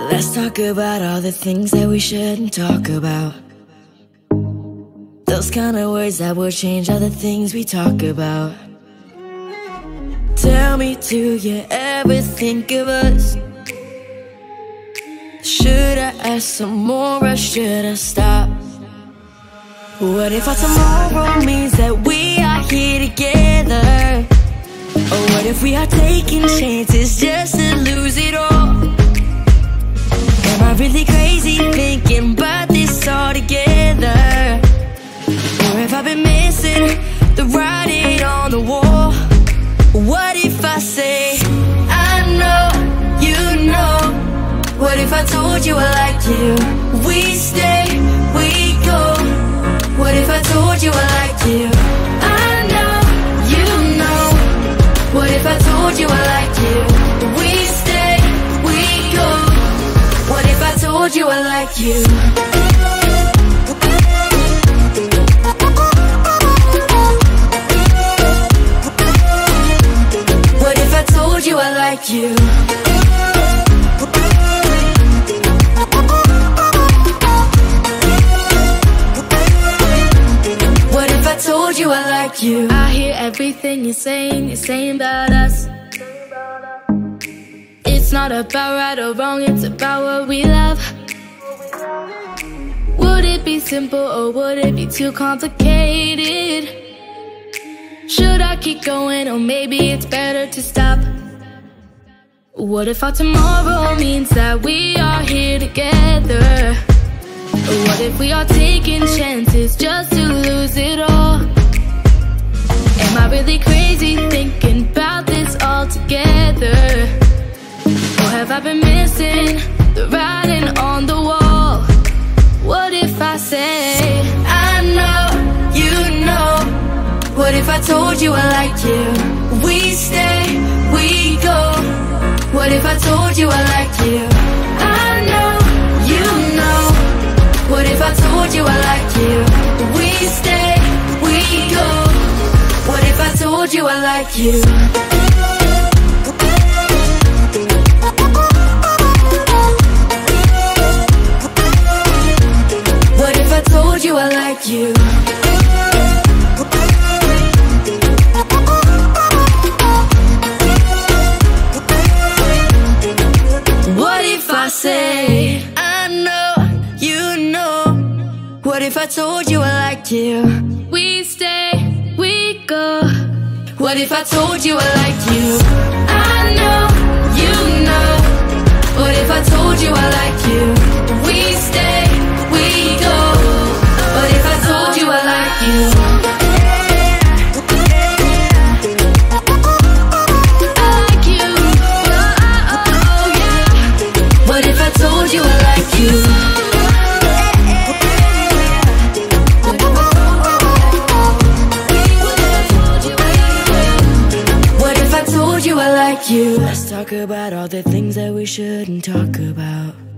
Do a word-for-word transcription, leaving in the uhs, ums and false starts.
Let's talk about all the things that we shouldn't talk about. Those kind of words that will change all the things we talk about. Tell me, do you ever think of us? Should I ask some more or should I stop? What if our tomorrow means that we are here together? Or what if we are taking chances just to lose it all? Am I really crazy thinking about this all together? Or have I been missing the writing on the wall? What if I say, I know, you know? What if I told you I like you? We stay, we go. What if I told you I like you? I know, you know. What if I told you I like you? We stay, we go. What if I told you I like you? What if I told you I like you? What if I told you I like you? I hear everything you're saying, you're saying about us. It's not about right or wrong, it's about what we love. Would it be simple or would it be too complicated? Should I keep going or maybe it's better to stop? What if our tomorrow means that we are here together? Or what if we are taking chances just to lose it all? Am I really crazy thinking about this all together? Or have I been missing the writing on the wall? What if I say, I know, you know. What if I told you I like you? We stay, we go. What if I told you I like you? I know, you know. What if I told you I like you? We stay, we go. What if I told you I like you? What if I told you I like you? What if I say, I know, you know? What if I told you I like you? we stay, we go. What if I told you I like you? I know, you know. What if I told you I like you? We stay, we go. What if I told you I like you? I like you, oh, oh, oh, yeah. What if I told you I like you? What if I told you I like you? Let's talk about all the things that we shouldn't talk about.